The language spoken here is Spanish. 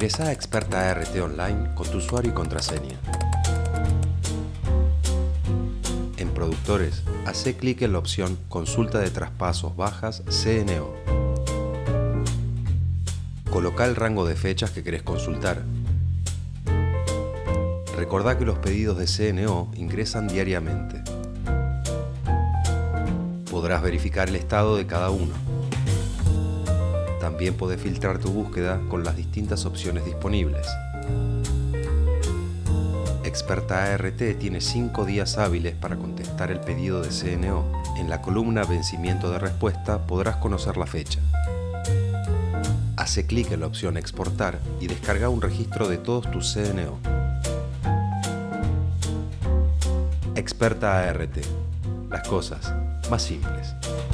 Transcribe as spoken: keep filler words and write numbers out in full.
Ingresá a Experta A R T Online con tu usuario y contraseña. En Productores, hacé clic en la opción Consulta de traspasos bajas C N O. Colocá el rango de fechas que querés consultar. Recordá que los pedidos de C N O ingresan diariamente. Podrás verificar el estado de cada uno. También podés filtrar tu búsqueda con las distintas opciones disponibles. Experta A R T tiene cinco días hábiles para contestar el pedido de C N O. En la columna Vencimiento de respuesta podrás conocer la fecha. Hacé clic en la opción Exportar y descarga un registro de todos tus C N O. Experta A R T. Las cosas más simples.